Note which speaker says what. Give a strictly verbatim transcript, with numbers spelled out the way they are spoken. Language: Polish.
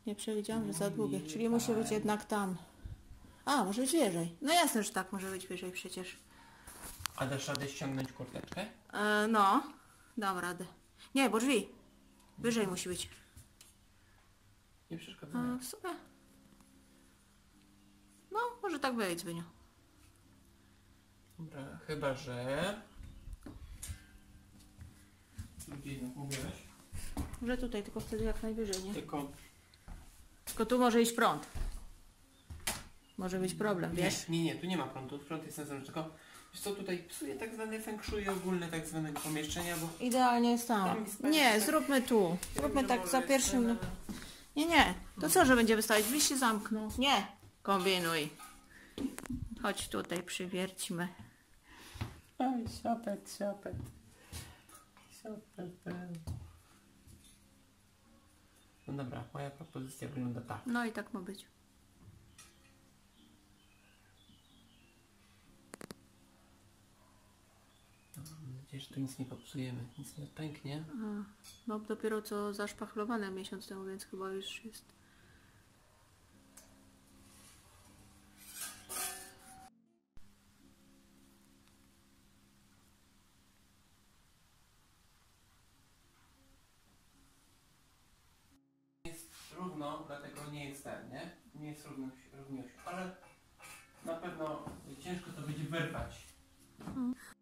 Speaker 1: Nie przewidziałam, że za długie. Czyli musi być jednak tam. A, może być wyżej. No jasne, że tak, może być wyżej przecież.
Speaker 2: A dasz radę ściągnąć kurteczkę?
Speaker 1: E, no, dam radę. Nie, bo drzwi. Wyżej musi być.
Speaker 2: Nie przeszkadza.
Speaker 1: A, w sumie. No, może tak być, Zbyniu.
Speaker 2: Dobra, chyba że... Gdzie jednak mówiłeś?
Speaker 1: Może tutaj, tylko wtedy jak najwyżej, nie?
Speaker 2: Tylko...
Speaker 1: Tylko tu może iść prąd. Może być problem, wiesz?
Speaker 2: Nie, nie, nie, tu nie ma prądu. Prąd jest na zewnątrz, tylko... Wiesz co, tutaj psuje tak zwane feng shui ogólne tak zwanego pomieszczenia, bo...
Speaker 1: Idealnie jest tam.
Speaker 2: Tam jest
Speaker 1: Nie,
Speaker 2: tak-
Speaker 1: zróbmy tu. Zróbmy tak za pierwszym... Nie, nie. To co, że będziemy stawić? Drzwi się zamkną. Nie. Kombinuj. Chodź tutaj, przywierćmy.
Speaker 2: Oj, siopet, siopet. Siopet. No dobra, moja propozycja wygląda tak.
Speaker 1: No i tak ma być.
Speaker 2: Mam nadzieję, że tu nic nie popsujemy, nic nie pęknie.
Speaker 1: A, no dopiero co zaszpachlowane miesiąc temu, więc chyba już jest.
Speaker 2: Jest równo, dlatego nie jest ten, nie? Nie jest równość, równość, ale na pewno ciężko to będzie wyrwać.
Speaker 1: Mm.